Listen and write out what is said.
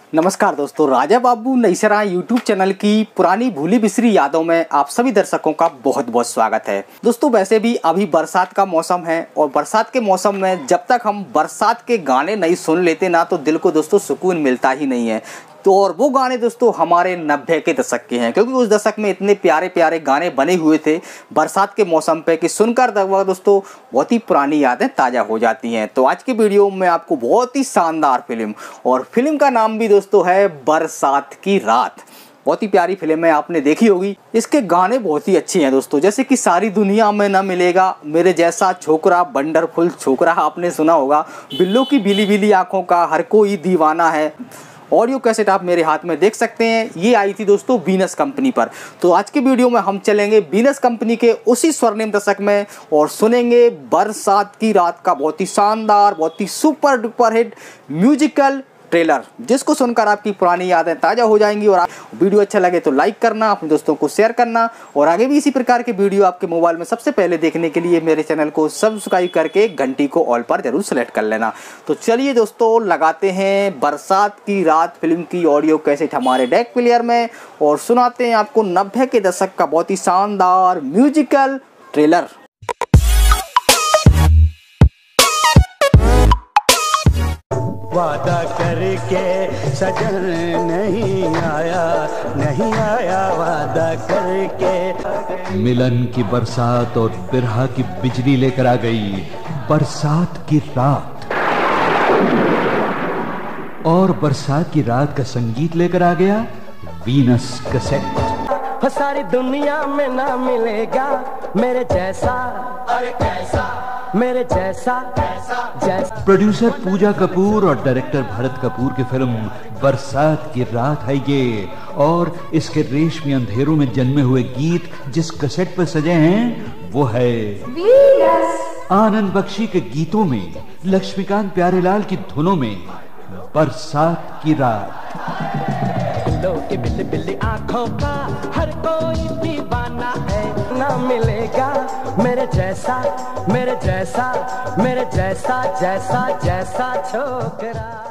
नमस्कार दोस्तों, Raja Babu Naisarai YouTube channel की पुरानी भूली बिसरी यादों में आप सभी दर्शकों का बहुत बहुत स्वागत है। दोस्तों वैसे भी अभी बरसात का मौसम है और बरसात के मौसम में जब तक हम बरसात के गाने नहीं सुन लेते ना तो दिल को दोस्तों सुकून मिलता ही नहीं है। तो और वो गाने दोस्तों हमारे 90 के दशक के हैं, क्योंकि उस दशक में इतने प्यारे प्यारे गाने बने हुए थे बरसात के मौसम पे कि सुनकर दोस्तों बहुत ही पुरानी यादें ताज़ा हो जाती हैं। तो आज की वीडियो में आपको बहुत ही शानदार फिल्म, और फिल्म का नाम भी दोस्तों है बरसात की रात। बहुत ही प्यारी फिल्म है, आपने देखी होगी। इसके गाने बहुत ही अच्छे हैं दोस्तों, जैसे कि सारी दुनिया में न मिलेगा मेरे जैसा छोकरा, वंडरफुल छोकरा आपने सुना होगा, बिल्लो की बिली बिली आंखों का हर कोई दीवाना है। ऑडियो कैसेट आप मेरे हाथ में देख सकते हैं, ये आई थी दोस्तों वीनस कंपनी पर। तो आज की वीडियो में हम चलेंगे वीनस कंपनी के उसी स्वर्णिम दशक में और सुनेंगे बरसात की रात का बहुत ही शानदार, बहुत ही super duper hit musical trailer, जिसको सुनकर आपकी पुरानी यादें ताज़ा हो जाएंगी। और वीडियो अच्छा लगे तो लाइक करना, अपने दोस्तों को शेयर करना, और आगे भी इसी प्रकार के वीडियो आपके मोबाइल में सबसे पहले देखने के लिए मेरे चैनल को सब्सक्राइब करके घंटी को ऑल पर जरूर सेलेक्ट कर लेना। तो चलिए दोस्तों, लगाते हैं बरसात की रात फिल्म की ऑडियो कैसेट हमारे डेक प्लेयर में और सुनाते हैं आपको 90 के दशक का बहुत ही शानदार म्यूजिकल ट्रेलर। वादा करके सजन नहीं आया वादा करके। मिलन की बरसात और बिरहा की बिजली लेकर आ गई बरसात की रात, और बरसात की रात का संगीत लेकर आ गया वीनस कैसेट। सारी दुनिया में ना मिलेगा मेरे जैसा, अरे कैसा मेरे जैसा जैसा। प्रोड्यूसर पूजा कपूर और डायरेक्टर भरत कपूर की फिल्म बरसात की रात है ये, और इसके रेशमी अंधेरों में जन्मे हुए गीत जिस कैसेट पर सजे हैं वो है आनंद बख्शी के गीतों में, लक्ष्मीकांत प्यारेलाल की धुनों में बरसात की रात। की बिल्ली बिल्ली आंखों का हर कोई दीवाना है, ना मिलेगा मेरे जैसा जैसा जैसा छोकरा।